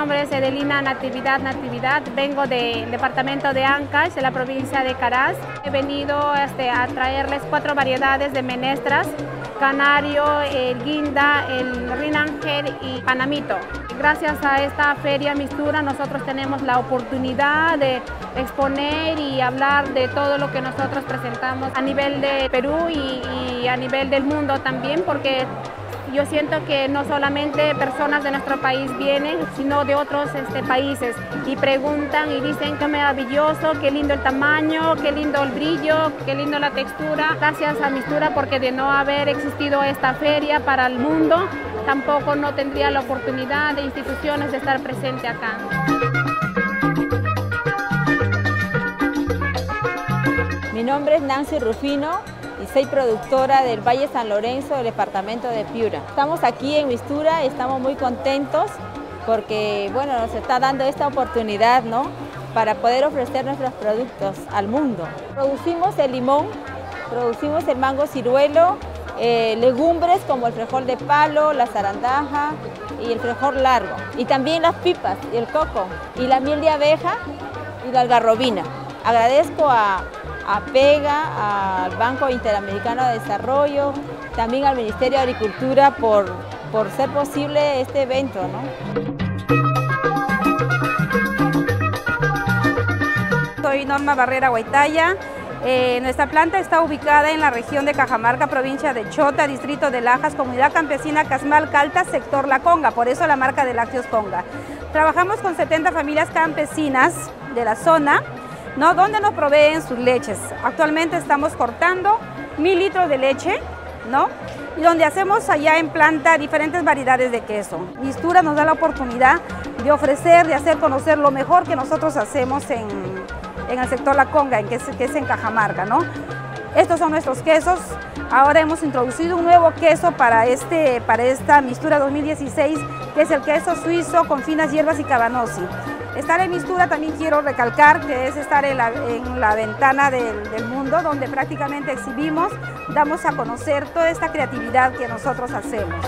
nombre es Edelina Natividad, vengo del departamento de Ancash, de la provincia de Caraz. He venido a traerles 4 variedades de menestras: canario, el guinda, el rinángel y panamito. Gracias a esta feria Mistura nosotros tenemos la oportunidad de exponer y hablar de todo lo que nosotros presentamos a nivel de Perú y a nivel del mundo también, porque yo siento que no solamente personas de nuestro país vienen, sino de otros países, y preguntan y dicen qué maravilloso, qué lindo el tamaño, qué lindo el brillo, qué lindo la textura. Gracias a Mistura, porque de no haber existido esta feria para el mundo, tampoco no tendría la oportunidad de instituciones de estar presente acá. Mi nombre es Nancy Rufino y soy productora del Valle San Lorenzo del departamento de Piura. Estamos aquí en Mistura y estamos muy contentos porque nos está dando esta oportunidad, ¿no?, para poder ofrecer nuestros productos al mundo. Producimos el limón, producimos el mango ciruelo, legumbres como el frijol de palo, la zarandaja y el frijol largo, y también las pipas y el coco y la miel de abeja y la algarrobina. Agradezco a PEGA, al Banco Interamericano de Desarrollo, también al Ministerio de Agricultura por ser posible este evento, ¿no? Soy Norma Barrera Guaitaya. Nuestra planta está ubicada en la región de Cajamarca, provincia de Chota, distrito de Lajas, comunidad campesina Casmal Calta, sector La Conga, por eso la marca de lácteos Conga. Trabajamos con 70 familias campesinas de la zona, ¿no?, donde nos proveen sus leches. Actualmente estamos cortando 1000 litros de leche, ¿no?, y donde hacemos allá en planta diferentes variedades de queso. Mistura nos da la oportunidad de ofrecer, de hacer conocer lo mejor que nosotros hacemos en el sector La Conga, que es en Cajamarca, ¿no? Estos son nuestros quesos. Ahora hemos introducido un nuevo queso para esta Mistura 2016, que es el queso suizo con finas hierbas y cabanossi. Estar en Mistura también quiero recalcar que es estar en la ventana del mundo, donde prácticamente exhibimos, damos a conocer toda esta creatividad que nosotros hacemos.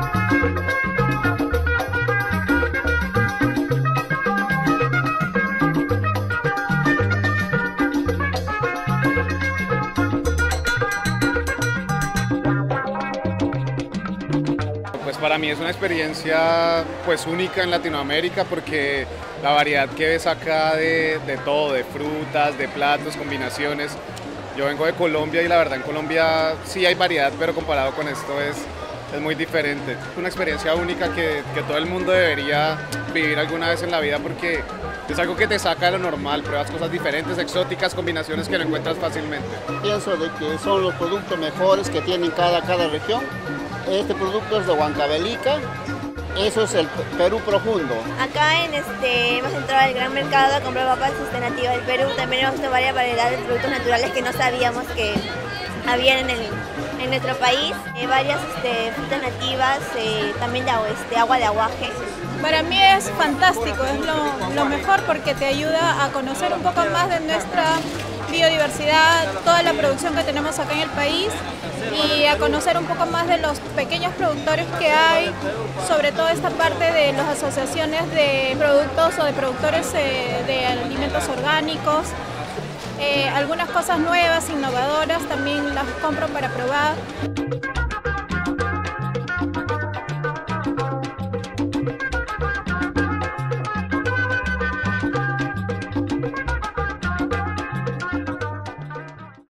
Pues para mí es una experiencia única en Latinoamérica, porque la variedad que ves acá de todo, de frutas, de platos, combinaciones. Yo vengo de Colombia y la verdad en Colombia sí hay variedad, pero comparado con esto es muy diferente. Es una experiencia única que todo el mundo debería vivir alguna vez en la vida, porque es algo que te saca de lo normal, pruebas cosas diferentes, exóticas, combinaciones que no encuentras fácilmente. Pienso de que son los productos mejores que tienen cada región. Este producto es de Huancavelica, eso es el Perú profundo. Acá hemos entrado al gran mercado a comprar papas nativas del Perú. También hemos visto varias variedades de productos naturales que no sabíamos que habían en nuestro país. Varias frutas nativas, también de agua de aguaje. Para mí es fantástico, es lo mejor, porque te ayuda a conocer un poco más de nuestra biodiversidad, toda la producción que tenemos acá en el país, y a conocer un poco más de los pequeños productores que hay, sobre todo esta parte de las asociaciones de productos o de productores de alimentos orgánicos. Algunas cosas nuevas, innovadoras, también las compro para probar.